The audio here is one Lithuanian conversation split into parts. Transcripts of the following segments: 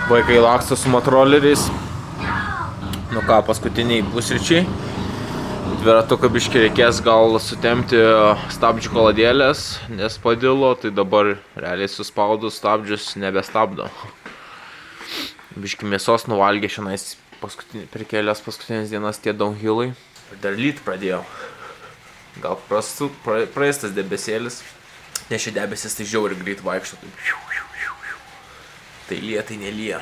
Vaikai laksto su motoroleriais. Nu ką, paskutiniai pusryčiai. Dviratuką biškį reikės gal sutemti stabdžių kaladėlės, nes padilo, tai dabar realiai suspaudus stabdžius nebestabdo. Biškį mėsos nuvalgė šiandien per kelias paskutinės dienas tie downhillai. Dar lyt pradėjau. Gal praeistas debesėlis, nes šie debesis tai žiauriai greit vaikšto. Tai lyja, tai nelyja.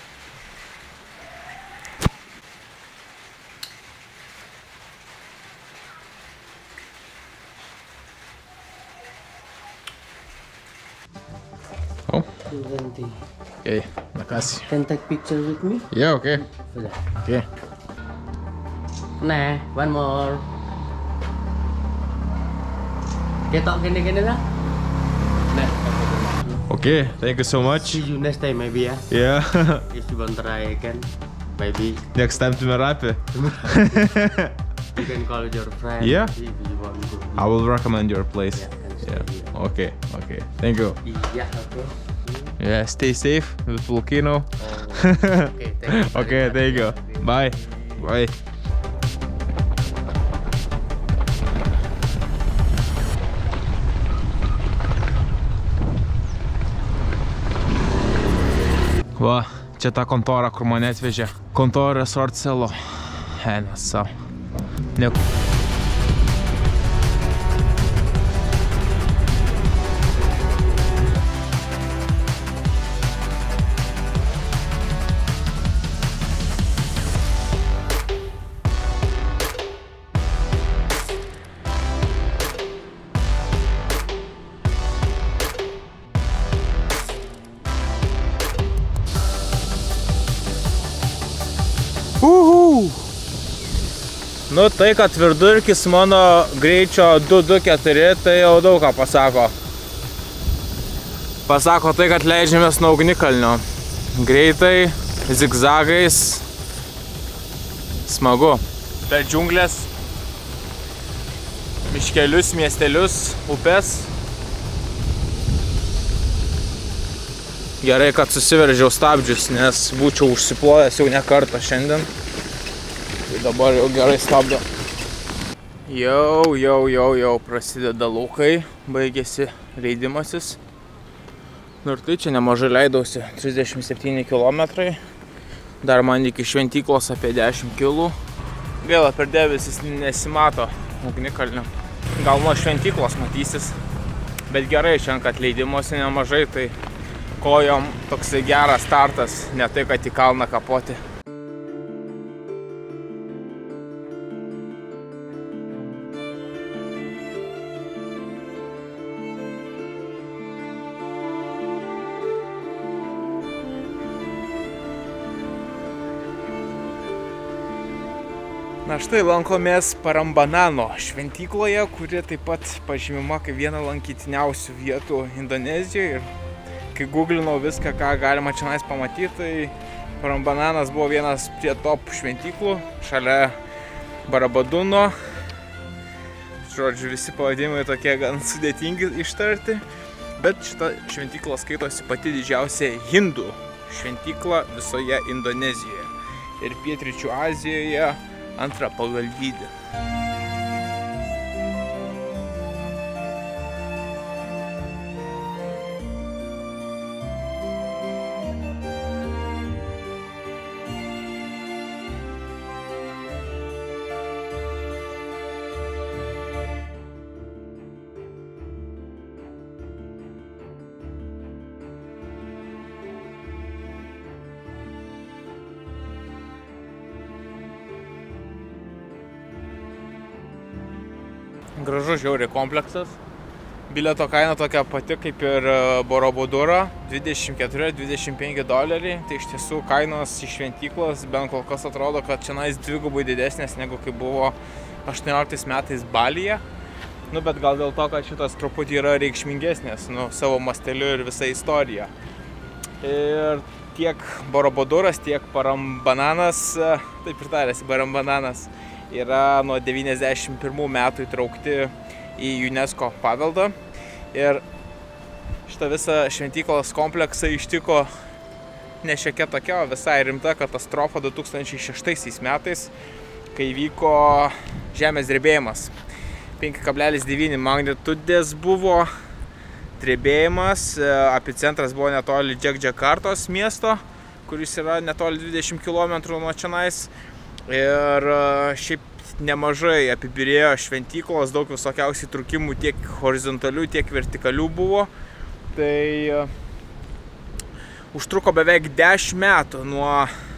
Oh. 20. Okay, makasih. Can take picture with me? Yeah, okay. Okay. Nah, one more. Ketok gini-gini lah. Nah. Okay, thank you so much. See you next time maybe ya. Yeah. If you want to try again, maybe. Next time to Merapi. You can call your friend. Yeah. If you want to. I will recommend your place. Yeah. Okay, okay. Thank you. Yeah, okay. Yeah, stay safe with volcano. Okay, thank you. Okay, thank you. Bye. Bye. Va, čia ta kontora, kur mane atvežė. Kontora Resort Selo. Enes savo. Nu tai, kad vidurkis mano greičio 224, tai jau daug ką pasako. Pasako tai, kad leidžiamės nuo ugnikalnio. Greitai, zigzagais. Smagu. Per džiunglės, miškelius, miestelius, upės. Gerai, kad susiveržiau stabdžius, nes būčiau užsiplojęs jau ne kartą šiandien. Tai dabar jau gerai stabdo. Jau prasideda laukai, baigėsi leidimasis. Nu ir tai čia nemažai leidausi, 37 km. Dar man iki šventyklos apie 10 km. Gaila, per debesis nesimato ugnikalnio. Gal nuo šventyklos matysis. Bet gerai, šiandien, kad leidimuose nemažai, tai kojom toksai geras startas, ne tai, kad į kalną kapoti. Na štai lankomės Parambanano šventykloje, kuri taip pat pažymima kaip viena lankytiniausių vietų Indonezijoje. Ir kai googlinau viską, ką galima čia pamatyti, tai Parambananas buvo vienas prie top šventyklų, šalia Barabaduno. Žodžiu, visi pavadimai tokie gan sudėtingi ištarti, bet šita šventykla skaitosi pati didžiausia hindų šventykla visoje Indonezijoje ir pietryčių Azijoje antrą pagal dydį. Gražus žiauriai kompleksas. Bilieto kaina tokia pati kaip ir Borobuduro, $24–25. Tai iš tiesų kainos iš šventyklos bent kol kas atrodo, kad čia dvigubai didesnės negu kai buvo 18 metais Balyje. Nu, bet gal dėl to, kad šitas truputį yra reikšmingesnės, savo masteliu ir visa istorija. Ir tiek Borobuduras, tiek Parambananas, taip ir tarėsi, Parambananas, yra nuo 91 metų įtraukti į UNESCO paveldą. Ir šitą visą šventyklos kompleksą ištiko ne šiokia tokia, o visai rimta katastrofa 2006 metais, kai vyko žemės drebėjimas. 5,9 magnitudės buvo drebėjimas, epicentras buvo netoli Džakartos miesto, kuris yra netoli 20 km nuo čionais. Ir šiaip nemažai apibirėjo šventyklos, daug visokiausių trūkimų, tiek horizontalių, tiek vertikalių buvo. Tai užtruko beveik 10 metų nuo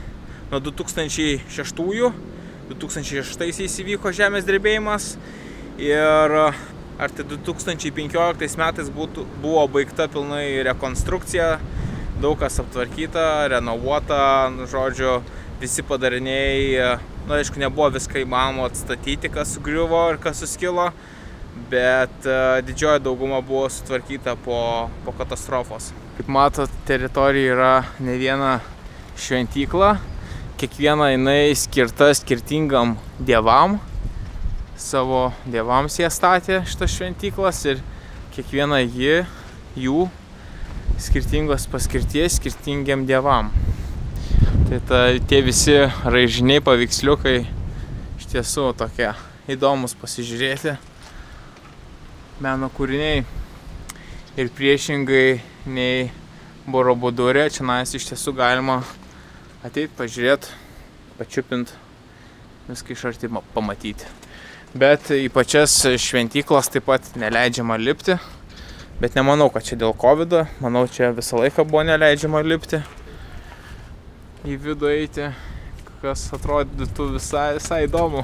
2006-ųjų. 2006-aisiais įvyko žemės drebėjimas ir ar tai 2015 metais buvo baigta pilnai rekonstrukcija, daug kas aptvarkyta, renovuota, žodžiu, visi padariniai. Aišku, nebuvo viską įmanoma atstatyti, kas sugriuvo ir kas suskilo, bet didžioji dauguma buvo sutvarkyta po katastrofos. Kaip matot, teritorija yra ne viena šventykla, kiekviena jinai skirta skirtingam dievam, savo dievams jie statė šitas šventyklas ir kiekviena jų skirtingos paskirties skirtingiam dievam. Tai tie visi raižiniai, paveiksliukai iš tiesų tokie įdomus pasižiūrėti meno kūriniai. Ir priešingai nei Borobudurė, čionais iš tiesų galima ateiti, pažiūrėti, pačiupinti, viską iš arti pamatyti. Bet į pačias šventyklas taip pat neleidžiama lipti, bet nemanau, kad čia dėl COVID, manau, čia visą laiką buvo neleidžiama lipti. Į vidų eiti, kas atrodytų visai įdomu.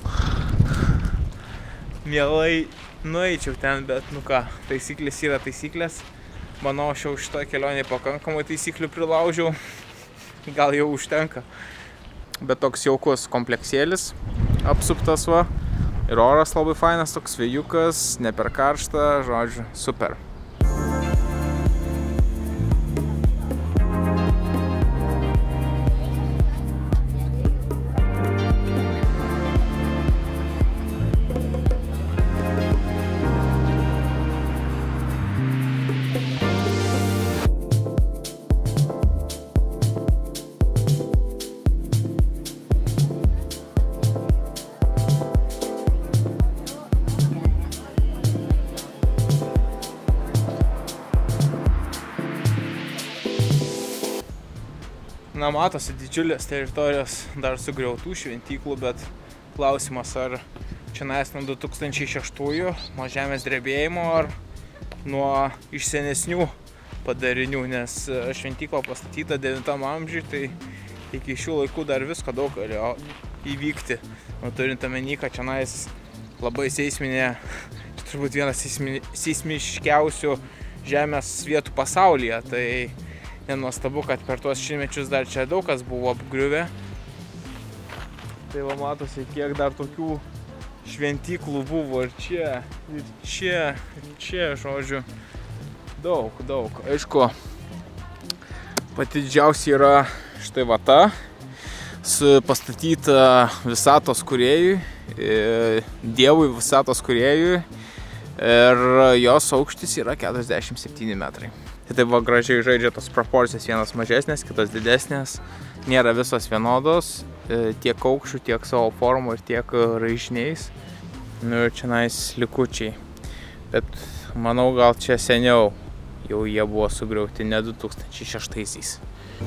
Mielai nueičiau ten, bet nu ką, taisyklės yra taisyklės. Manau, aš jau šitoje kelionėje pakankamai taisyklių prilaužiau. Gal jau užtenka. Bet toks jaukus kompleksėlis, apsuptas va. Ir oras labai fainas, toks vėjukas, ne per karšta, žodžiu, super. Na, matosi didžiulės teritorijos dar sugriautų šventyklų, bet klausimas, ar čionais nuo 2006-ųjų, nuo žemės drebėjimo, ar nuo iš senesnių padarinių, nes šventykla pastatyta 9 amžiui, tai iki šių laikų dar visko daug galėjo įvykti. Turint omeny, kad čionais labai seisminė, čia turbūt vienas seismiškiausių žemės vietų pasaulyje, tai nenuostabu, kad per tuos šimtmečius dar čia daug kas buvo apgriuvę. Tai va matosi, kiek dar tokių šventyklų buvo ir čia, žodžiu, daug. Aišku, pati didžiausia yra štai va ta, pastatyta visatos kūrėjui, dievui visatos kūrėjui, ir jos aukštis yra 47 metrai. Tai taip va gražiai žaidžia tos proporcijos, vienas mažesnės, kitos didesnės. Nėra visos vienodos, tiek aukščių, tiek savo formų ir tiek raižiniais. Nu ir čionais likučiai. Bet manau, gal čia seniau jau jie buvo sugriauti, ne 2006-aisiais.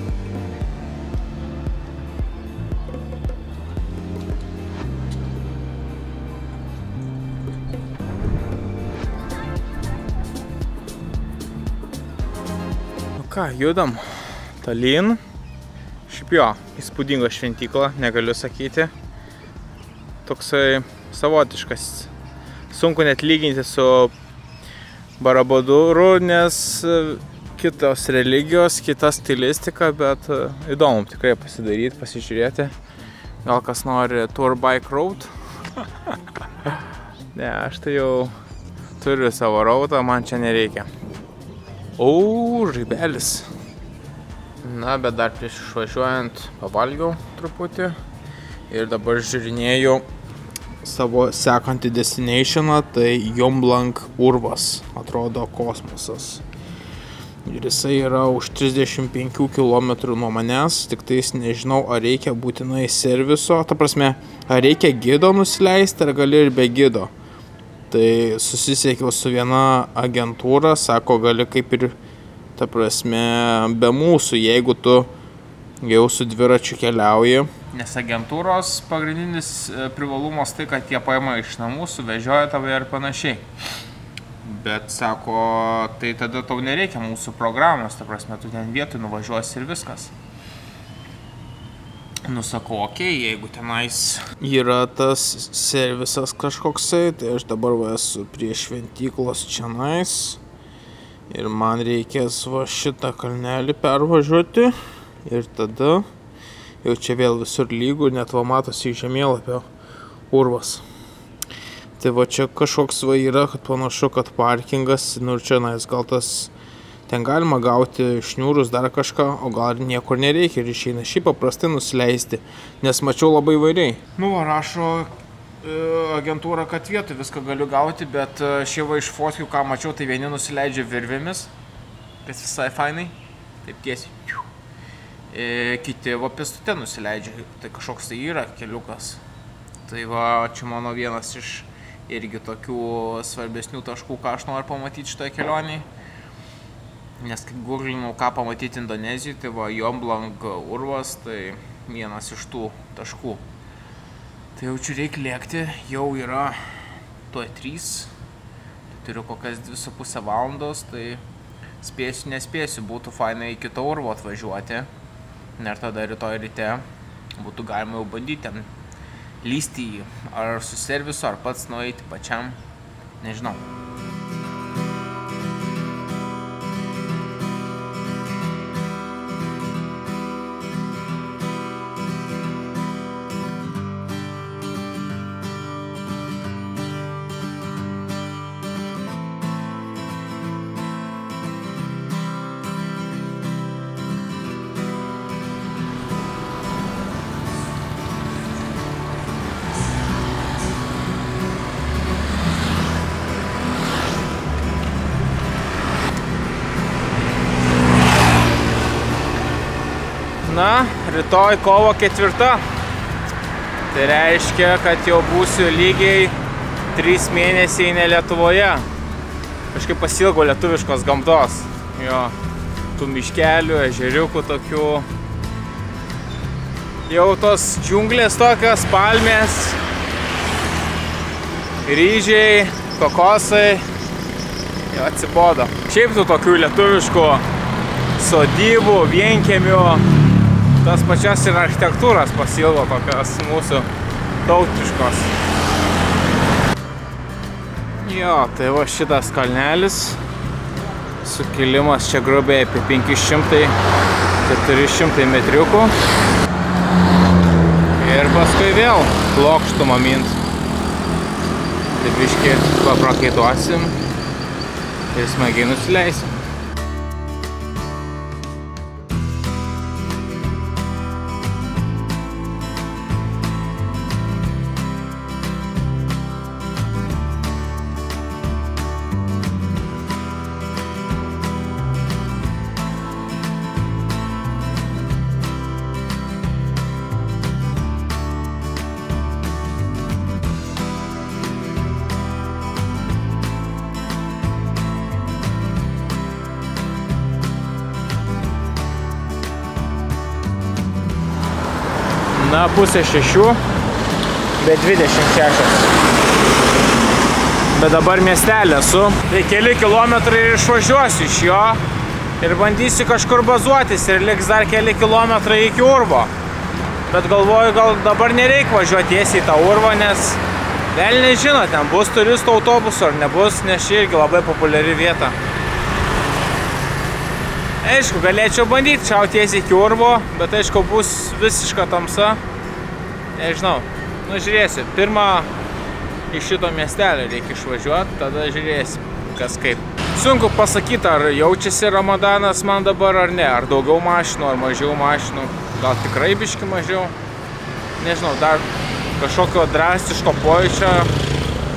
Ką, judam tolyn. Šiaip jo, įspūdinga šventykla, negaliu sakyti. Toksai savotiškas. Sunku net lyginti su Barabuduru, nes kitos religijos, kita stilistika, bet įdomu tikrai pasidaryti, pasižiūrėti. Gal kas nori Tour Bike Road? Ne, aš tai jau turiu savo rautą, man čia nereikia. Žaibelis. Na, bet dar prieš išvažiuojant pavalgiau truputį ir dabar žiūrinėjau savo sekantį destinationą, tai Jomblang urvas, atrodo kosmosas. Ir jisai yra už 35 km nuo manęs, tik tais nežinau, ar reikia būtinai serviso, ta prasme, ar reikia gido nusileisti, ar gali ir be gido. Tai susisiekiau su viena agentūra, sako, gali kaip ir, ta prasme, be mūsų, jeigu tu jau su dviračiu keliauji. Nes agentūros pagrindinis privalumas tai, kad jie paima iš namų, suvežioja tave ir panašiai. Bet sako, tai tada tau nereikia mūsų programos, ta prasme, tu ten vietoj nuvažiuosi ir viskas. Nu, sakau, okei, jeigu tenais yra tas servisas kažkoksai, tai aš dabar esu prie šventyklos čionais ir man reikės va šitą kalnelį pervažiuoti ir tada jau čia vėl visur lygų, net va matosi iš žemėlapio urvas. Tai va čia kažkoks va yra, kad panašu, kad parkingas, nu ir čia nais, gal tas ten galima gauti šniūrus, dar kažką, o gal niekur nereikia ir išeina šiaip paprastai nusileisti, nes mačiau labai įvairiai. Nu, rašo agentūra, kad vietoj viską galiu gauti, bet šiaip iš fotkių, ką mačiau, tai vieni nusileidžia virvėmis, kas visai fainai, taip tiesiai. Kiti va pėstute nusileidžia, tai kažkoks tai yra keliukas. Tai va, čia mano vienas iš irgi tokių svarbesnių taškų, ką aš noriu pamatyti šitoje kelionėje. Nes kaip googlinau, ką pamatyti Indonezijoje, tai va Jomblang urvas, tai vienas iš tų taškų. Tai jaučiu reikia lėkti, jau yra tuoj 3, turiu kokias 2,5 valandos, tai spėsiu, nespėsiu, būtų fainai iki to urvo atvažiuoti. Ir tada rytoj ryte būtų galima jau bandyti ten lysti jį, ar su servisu, ar pats nueiti pačiam, nežinau. Na, rytoj kovo 4. Tai reiškia, kad jau būsiu lygiai 3 mėnesiai ne Lietuvoje. Kažkaip pasilgau lietuviškos gamtos. Jo, tų miškelių, ežeriukų tokių. Jau tos džiunglės tokios, palmės, ryžiai, kokosai. Jau atsibodo. Šiaip tų tokių lietuviškų sodybų, vienkiemių. Tas pačias ir architektūras pasilgo tokios mūsų tautiškos. Jo, tai va šitas kalnelis. Sukilimas čia grubiai apie 500-400 metriukų. Ir paskui vėl plokštumą mint. Tai biškį paprakaituosim ir smagiai nusileisim. Na, pusė 6, bet 26. Bet dabar miestelė esu. Tai keli kilometrai ir išvažiuosiu iš jo ir bandysiu kažkur bazuotis ir liks dar keli kilometrai iki urvo. Bet galvoju, gal dabar nereikia važiuoti tiesiai į tą urvą, nes vėl nežino, ten bus turistų autobusų ar nebus, nes čia irgi labai populiari vieta. Aišku, galėčiau bandyti šauti tiesiai iki urvo, bet aišku, bus visiška tamsa. Nežinau, nu žiūrėsiu. Pirmą iš šito miestelio reikia išvažiuoti, tada žiūrėsim, kas kaip. Sunku pasakyti, ar jaučiasi Ramadanas man dabar ar ne, ar daugiau mašinų, ar mažiau mašinų. Gal tikrai biški mažiau. Nežinau, dar kažkokio drastiško pojūčio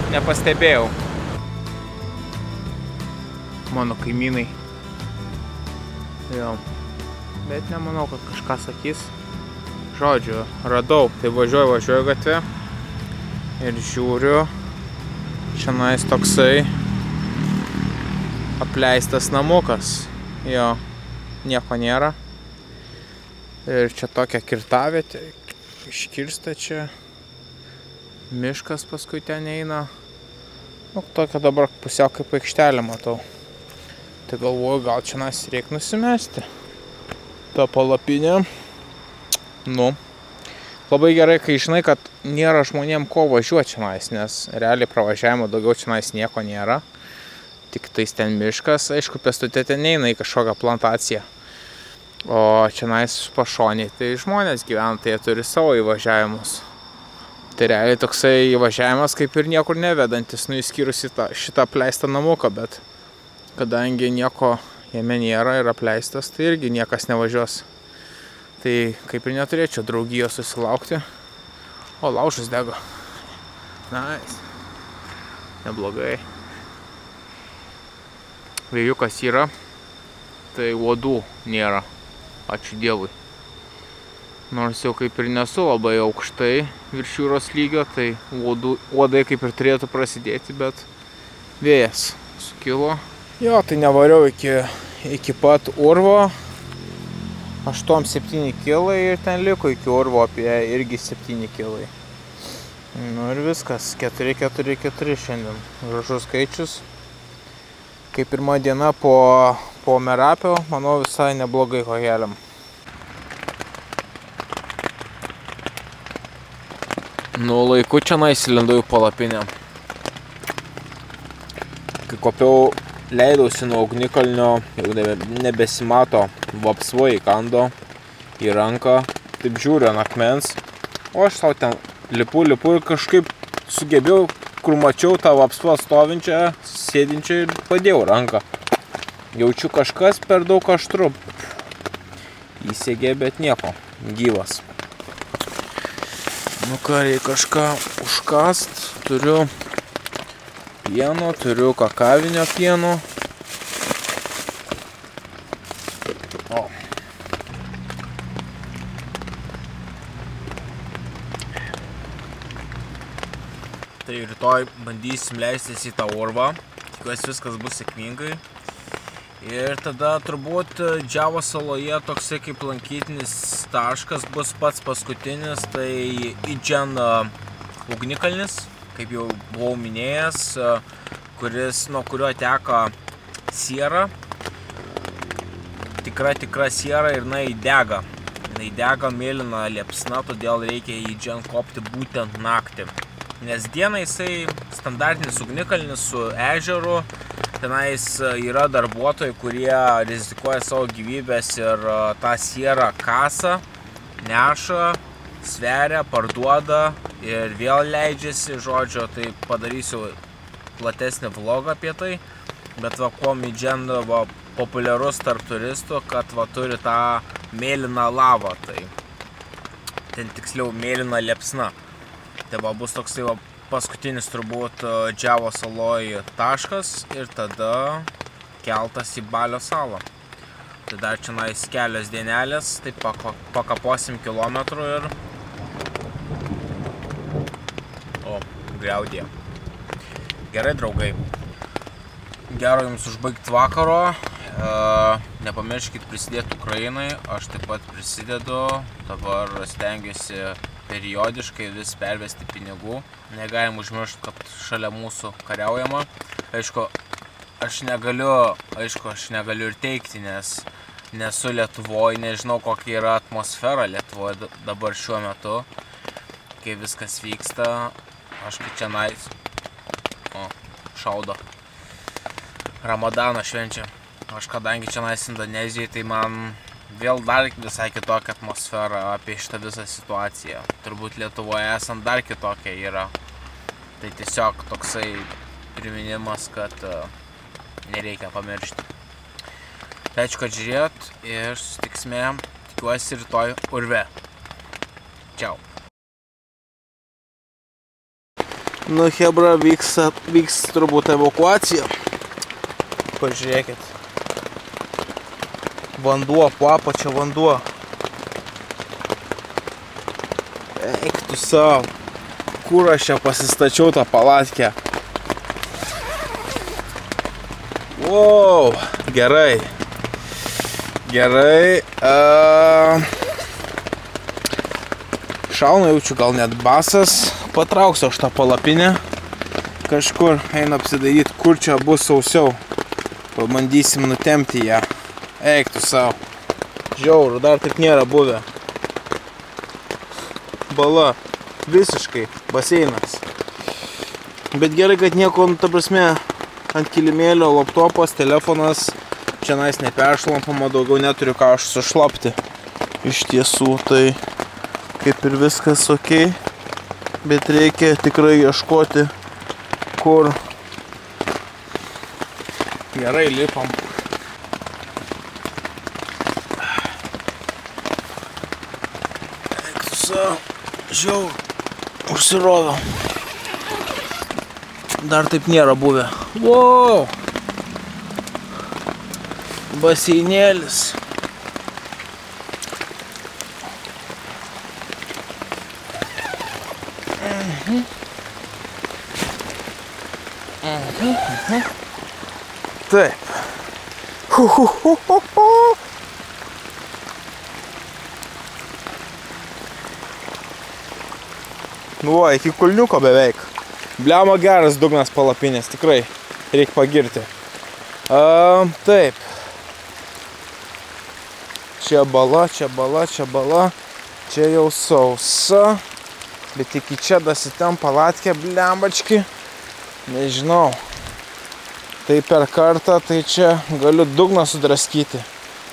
nepastebėjau. Mano kaimynai Jo. Bet nemanau, kad kažką sakys. Žodžiu, radau. Tai važiuoju gatvę. Ir žiūriu. Šiandien toksai apleistas namukas. Jo. Nieko nėra. Ir čia tokia kirtavietė. Iškirsta čia. Miškas paskui ten eina. Nu, tokia dabar pusiau kaip aikštelė matau. Tai galvoju, gal čia reikia nusimesti tą palapinę. Nu, labai gerai, kai žinai, kad nėra žmonėm ko važiuoti čia, nes realiai pravažiavimo daugiau čia nieko nėra. Tik tais ten miškas, aišku, pėstute ten neina į kažkokią plantaciją. O čia pašoniai, tai žmonės gyvena, tai jie turi savo įvažiavimus. Tai realiai toksai įvažiavimas kaip ir niekur nevedantis, nu įskyrus šitą apleistą namuką, bet kadangi nieko jame nėra ir apleistas, tai irgi niekas nevažiuos. Tai kaip ir neturėčiau draugijos susilaukti. O, laužas dega. Nice. Neblogai. Vėjukas yra, tai uodų nėra. Ačiū Dievui. Nors jau kaip ir nesu labai aukštai virš jūros lygio, tai uodai kaip ir turėtų prasidėti, bet vėjas sukilo. Jo, tai nevariau iki pat urvo. 8-7 kilai ir ten liko iki urvo apie irgi 7 kilai. Nu ir viskas, 4-4-4 šiandien. Gražus skaičius. Kaip pirma diena po Merapio, manau visai neblogai ko keliam. Nu, laiku čia įsilindau į palapinę. Kai kopiau, leidausi nuo ugnikalnio, jau nebesimato, vapsvo įkando į ranką, taip žiūriu ant akmens, o aš sau ten lipu ir kažkaip sugebėjau, kur mačiau tą vapsvą stovinčią, sėdinčią ir padėjau ranką. Jaučiu kažkas per daug aštru. Įsegė, bet nieko, gyvas. Nu ką, reikia kažką užkast, turiu pieno, turiu kakavinio pieno. O. Tai rytoj bandysim leistis į tą urvą, tikiuosi viskas bus sėkmingai. Ir tada turbūt Džiavos saloje toksai kaip lankytinis taškas bus pats paskutinis, tai Idžen ugnikalnis, kaip jau buvau minėjęs, nuo kurio teka siera, tikra siera ir jinai dega. Jinai dega mėlyna liepsna, todėl reikia į Idžen kopti būtent naktį. Nes dieną jisai standartinis ugnikalnis su ežeru. Tenais yra darbuotojai, kurie rizikuoja savo gyvybės ir tą sierą kasa, neša, sveria, parduoda ir vėl leidžiasi, žodžio, tai padarysiu platesnį vlogą apie tai. Bet va, kuo Idžen populiarus tarp turistų, kad va turi tą mėlyną lavą, tai ten tiksliau mėlyna liepsna. Tai va bus toksai va paskutinis turbūt Džiavos saloj taškas ir tada keltas į Balio salą. Tai dar čia kelios dienelės, tai pakaposim kilometrų ir... O, griaudė. Gerai, draugai. Gero jums užbaigti vakaro. Nepamirškit prisidėti Ukrainai, aš taip pat prisidedu. Dabar stengiuosi periodiškai vis pervesti pinigų. Negalim užmiršti, kad šalia mūsų kariaujama. Aišku, aš negaliu ir teikti, nes nesu Lietuvoje, nežinau kokia yra atmosfera Lietuvoje dabar šiuo metu, kai viskas vyksta. Aš kai čia šaudo. Ramadaną švenčia. Aš kadangi čia Indonezijoje, tai man vėl dar visai kitokia atmosfera apie šitą visą situaciją. Turbūt Lietuvoje esant dar kitokia yra. Tai tiesiog toksai priminimas, kad nereikia pamiršti. Tai ačiū, kad žiūrėjot ir susitiksime, tikiuosi, rytoj urve. Čiau. Nu, hebra, vyks turbūt evakuacija. Pažiūrėkit. Vanduo, po apačia vanduo. Eik tu savo. Kur aš čia pasistačiau tą palatkę? Wow, gerai. Gerai. Šauna jaučiu gal net basas. Patrauksiu aš tą palapinę. Kažkur einu apsidairyti, kur čia bus sausiau. Pabandysim nutempti ją. Eik tu savo. Žiauru, dar taip nėra buvę. Bala. Visiškai. Baseinas. Bet gerai, kad nieko, ta prasme, ant kilimėlio, laptopas, telefonas. Čianais neperšlampama, daugiau neturiu ką aš sušlapti. Iš tiesų, tai kaip ir viskas ok. Bet reikia tikrai ieškoti, kur. Gerai, lipam. Eik tu savo. Žiauru. Užsiroviau. Dar taip nėra buvę. Wow. Baseinėlis. Taip. Nu, iki kulniuko beveik. Bliamo geras dugnas palapinės, tikrai. Reikia pagirti. Taip. Čia bala, čia bala, čia bala. Čia jau sausa. Bet iki čia dasitem palatkę, bliambački. Nežinau. Tai per kartą, tai čia galiu dugną sudraskyti.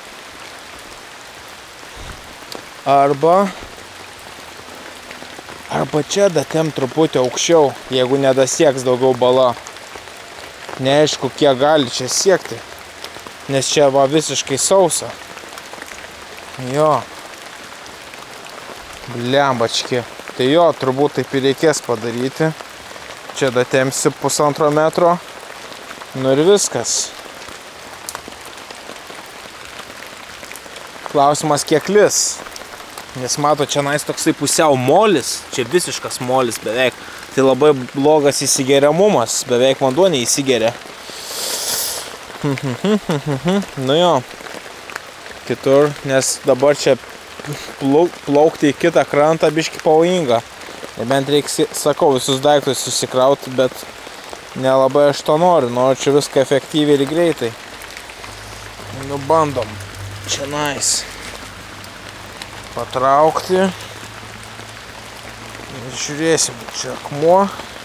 Arba čia datem truputį aukščiau, jeigu nedasieks daugiau bala. Neaišku, kiek gali čia siekti. Nes čia va visiškai sausa. Jo. Bliambački. Tai jo, turbūt taip ir reikės padaryti. Čia datemsi 1,5 metro. Nu ir viskas. Klausimas kiek lis. Nes mato, čia nais toksai pusiau molis. Čia visiškas molis beveik. Tai labai blogas įsigeriamumas. Beveik vanduo neįsigeria. Nu jo. Kitur, nes dabar čia plaukti į kitą krantą biški pavojinga. Nebent reikia, sakau, visus daiktus susikrauti, bet nelabai aš to noriu. Noriu čia viską efektyviai ir greitai. Nu bandom. Čia nais. Patraukti. Ir žiūrėsim. Čia akmuo.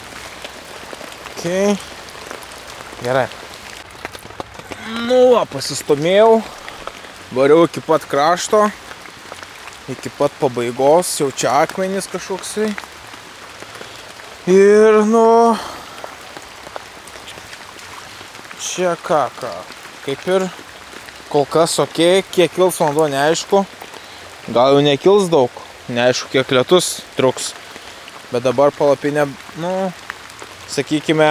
Ok. Gerai. Nu, pasistumėjau. Variau iki pat krašto. Iki pat pabaigos. Jau čia akmenys kažkoksai. Ir, nu... Čia ką. Kaip ir kol kas ok. Kiek kils vanduo neaišku. Gal jau nekils daug. Neaišku, kiek lietus truks. Bet dabar palapinė, nu, sakykime,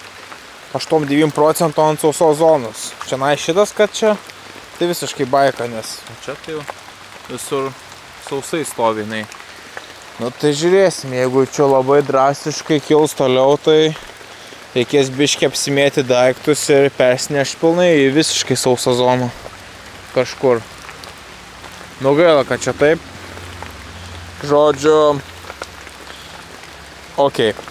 8-9% ant sausos zonos. Čia šitas, kad čia, tai visiškai baika, nes čia tai jau visur sausai stovinai. Nu, tai žiūrėsim, jeigu čia labai drastiškai kils toliau, tai reikės biškį apsimėti daiktus ir persinešti pilnai į visiškai sausą zoną. Kažkur. Nu gaila, kad čia taip. Žodžiu. Ok.